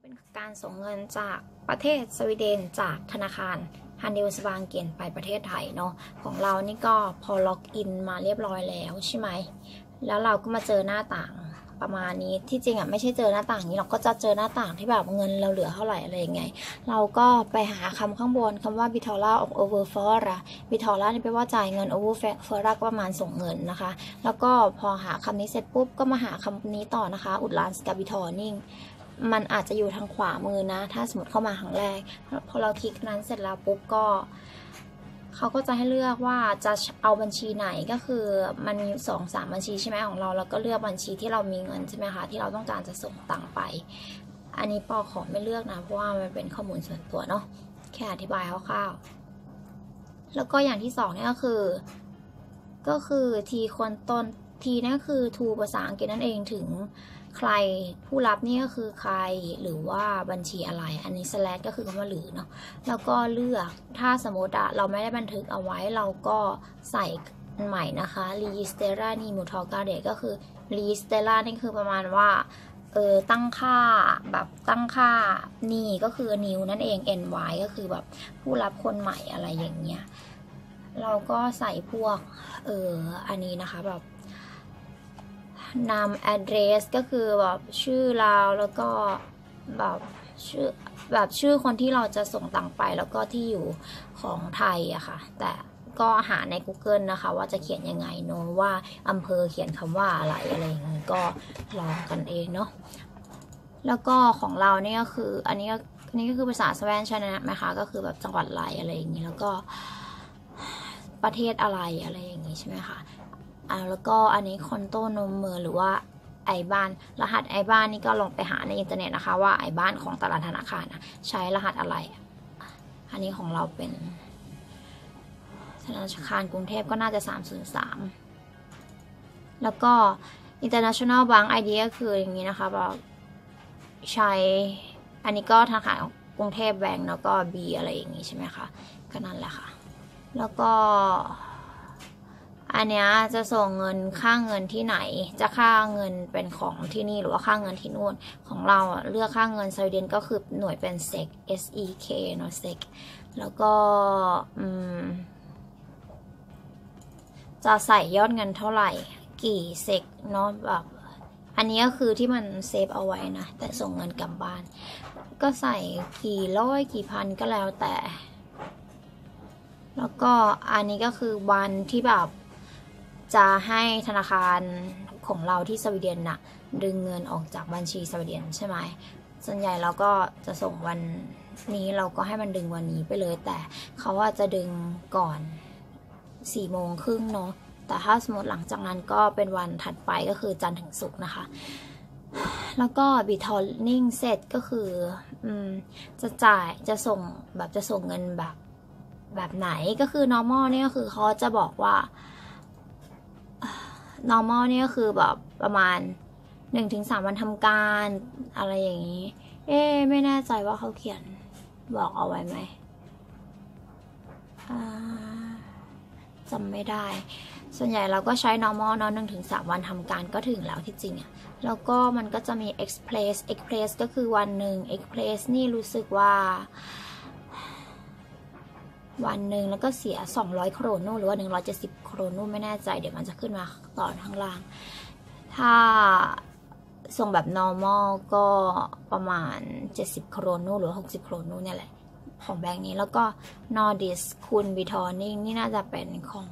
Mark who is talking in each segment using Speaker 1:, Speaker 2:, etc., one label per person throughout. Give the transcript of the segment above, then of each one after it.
Speaker 1: เป็นการส่งเงินจากประเทศสวีเดนจากธนาคารฮันเดลสบางเกียนไปประเทศไทยเนาะของเรานี่ก็พอล็อกอินมาเรียบร้อยแล้วใช่ไหมแล้วเราก็มาเจอหน้าต่างประมาณนี้ที่จริงไม่ใช่เจอหน้าต่างนี้เราก็จะเจอหน้าต่างที่แบบเงินเราเหลือเท่าไหร่อะไรยังไงเราก็ไปหาคำข้างบนคำว่า Betala of Overföra Betala นี่แปลว่าจ่ายเงิน Overföra ก็ประมาณส่งเงินนะคะแล้วก็พอหาคำนี้เสร็จปุ๊บก็มาหาคำนี้ต่อนะคะอุดลานสกาบิทอนิ่งมันอาจจะอยู่ทางขวามือนะถ้าสมมติเข้ามาครั้งแรกพอเราคลิกนั้นเสร็จแล้วปุ๊บก็เขาก็จะให้เลือกว่าจะเอาบัญชีไหนก็คือมันมี2-3บัญชีใช่ไหมของเราก็เลือกบัญชีที่เรามีเงินใช่ไหมคะที่เราต้องการจะส่งตังค์ไปอันนี้ปอขอไม่เลือกนะเพราะว่ามันเป็นข้อมูลส่วนตัวเนาะแค่อธิบายคร่าวๆแล้วก็อย่างที่2เนี่ยก็คือทีคนต้นทีนี่คือ to ภาษาอังกฤษนั่นเองถึงใครผู้รับนี่ก็คือใครหรือว่าบัญชีอะไรอันนี้ slash ก็คือคำว่าหรือเนาะแล้วก็เลือกถ้าสมมติเราไม่ได้บันทึกเอาไว้เราก็ใส่ใหม่นะคะ registrera ni mottagare ก็คือ registrera นี่คือประมาณว่าตั้งค่าแบบตั้งค่านี่ก็คือ new นั่นเอง ny ก็คือแบบผู้รับคนใหม่อะไรอย่างเงี้ยเราก็ใส่พวกอันนี้นะคะแบบนาม address ก็คือแบบชื่อเราแล้วก็แบบชื่อคนที่เราจะส่งตังไปแล้วก็ที่อยู่ของไทยอะค่ะแต่ก็หาใน Google นะคะว่าจะเขียนยังไงเนาะว่าอำเภอเขียนคำว่าอะไรอย่างนี้ก็ลองกันเองเนาะแล้วก็ของเราเนี่ยก็คืออันนี้ก็คือภาษาสวีเดนใช่ไหมคะก็คือแบบจังหวัดอะไรอย่างนี้แล้วก็ประเทศอะไรอย่างนี้ใช่ไหมคะแล้วก็อันนี้คอนโตนมเมอร์หรือว่าไอบ้านรหัสไอบ้านนี่ก็ลงไปหาในอินเทอร์เน็ตนะคะว่าไอบ้านของแต่ละธนาคารใช้รหัสอะไรอันนี้ของเราเป็นธนาคารกรุงเทพก็น่าจะ303แล้วก็ International Bank ID ก็คืออย่างนี้นะคะแบบใช้อันนี้ก็ธนาคารกรุงเทพแบงก์แล้วก็ B อะไรอย่างนี้ใช่ไหมคะก็นั่นแหละค่ะแล้วก็อันนี้จะส่งเงินค่าเงินที่ไหนจะค่าเงินเป็นของที่นี่หรือว่าค่าเงินที่นู่นของเราเลือกค่าเงินสวีเดนก็คือหน่วยเป็น SEK SEK เนาะ SEK แล้วก็จะใส่ยอดเงินเท่าไหร่กี่เซกเนาะแบบอันนี้ก็คือที่มันเซฟเอาไว้นะแต่ส่งเงินกลับบ้านก็ใส่กี่ร้อยกี่พันก็แล้วแต่แล้วก็อันนี้ก็คือวันที่แบบจะให้ธนาคารของเราที่สวีเดนน่ะดึงเงินออกจากบัญชีสวีเดนใช่ไหมส่วนใหญ่เราก็จะส่งวันนี้เราก็ให้มันดึงวันนี้ไปเลยแต่เขาว่าจะดึงก่อน4:30เนาะแต่ถ้าสมมติหลังจากนั้นก็เป็นวันถัดไปก็คือจันทร์ถึงศุกร์นะคะแล้วก็บิทอลนิ่งเสร็จก็คือจะส่งเงินแบบไหนก็คือ normal นี่ก็คือเขาจะบอกว่า normal นี่ก็คือแบบประมาณ 1-3 วันทำการอะไรอย่างนี้ไม่แน่ใจว่าเขาเขียนบอกเอาไว้ไหมจำไม่ได้ส่วนใหญ่เราก็ใช้ normal เนาะ 1-3 วันทำการก็ถึงแล้วที่จริงแล้วก็มันก็จะมี express ก็คือวันหนึ่ง express นี่รู้สึกว่าวันหนึ่งแล้วก็เสีย200โครนูหรือว่า170โครนูไม่แน่ใจเดี๋ยวมันจะขึ้นมาต่อข้างล่างถ้าส่งแบบ normal ก็ประมาณ70โครนูหรือ60โครนูเนี่ยแหละของแบงค์นี้แล้วก็ Nordisk คุณ Betaling นี่น่าจะเป็นของ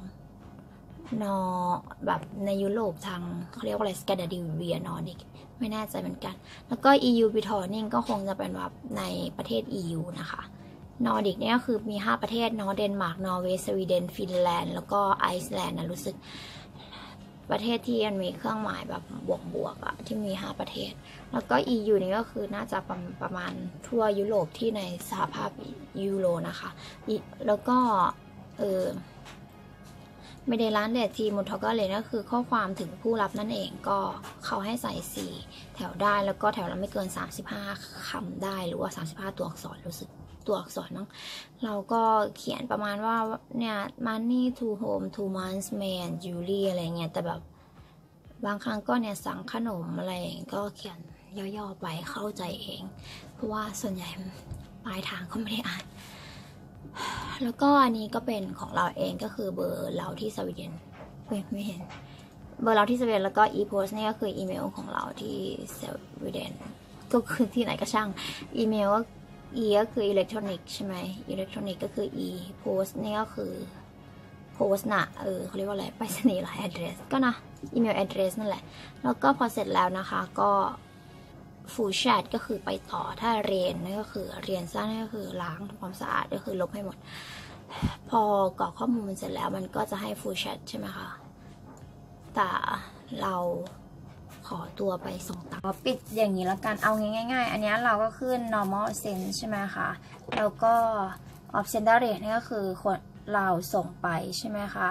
Speaker 1: แบบในยุโรปทางเขาเรียกว่าอะไร Scandinavia Nordic ไม่แน่ใจเหมือนกันแล้วก็ EU Betaling ก็คงจะเป็นแบบในประเทศ EU นะคะนอร์ดิกเนี่ยก็คือมี5ประเทศเนาะเดนมาร์กนอร์เวย์สวีเดนฟินแลนด์แล้วก็ไอซ์แลนด์นะรู้สึกประเทศที่มันมีเครื่องหมายแบบบวกที่มี5ประเทศแล้วก็ EU นี่ก็คือน่าจะประมาณทั่วยุโรปที่ในสหภาพยูโรนะคะแล้วก็ไม่ได้ร้านเดททีมุทก็เลยก็คือข้อความถึงผู้รับนั่นเองก็เขาให้ใส่4แถวได้แล้วก็แถวละไม่เกิน35คำได้หรือว่า35ตัวอักษรรู้สึกตัวอักษรมั้งเราก็เขียนประมาณว่าเนี่ย money to home 2 months man jewelry อะไรเงี้ยแต่แบบบางครั้งก็เนี่ยสั่งขนมอะไรก็เขียนย่อๆไปเข้าใจเองเพราะว่าส่วนใหญ่ปลายทางก็ไม่ได้อ่านแล้วก็อันนี้ก็เป็นของเราเองก็คือเบอร์เราที่สวีเดนไม่เห็นเบอร์เราที่สวีเดนแล้วก็ e-post นี่ก็คืออีเมลของเราที่สวีเดนก็คือที่ไหนก็ช่างอีเมลก็ e ก็คืออิเล็กทรอนิกส์ใช่ไหมอิเล็กทรอนิกส์ก็คือ e-post นี่ก็คือ post น่ะเขาเรียกว่าอะไรไปรษณีย์หลาย address ก็นะอีเมล address นั่นแหละแล้วก็พอเสร็จแล้วนะคะก็full chat ก็คือไปต่อถ้าเรียนนั่นก็คือเรียนสั้นนั่นก็คือล้างทำความสะอาดก็คือลบให้หมดพอกรอกข้อมูลเสร็จแล้วมันก็จะให้ full chat ใช่ไหมคะแต่เราขอตัวไปส่งตังค์ปิดอย่างนี้แล้วกันเอาง่ายๆอันนี้เราก็ขึ้น normal send ใช่ไหมคะแล้วก็ option direct นี่ก็คือคนเราส่งไปใช่ไหมคะ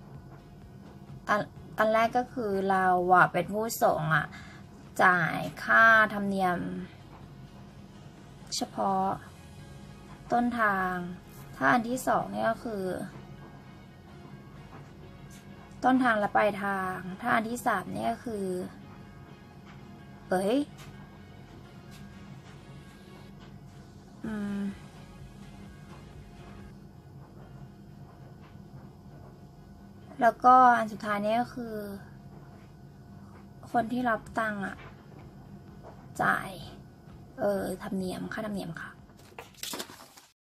Speaker 1: อันแรกก็คือเราเป็นผู้ส่งจ่ายค่าธรรมเนียมเฉพาะต้นทางถ้าอันที่สองนี่ก็คือต้นทางและปลายทางถ้าอันที่สามนี่ก็คือแล้วก็อันสุดท้ายนี่ก็คือคนที่รับตังค์จ่ายธรรมเนียมค่าธรรมเนียมค่ะ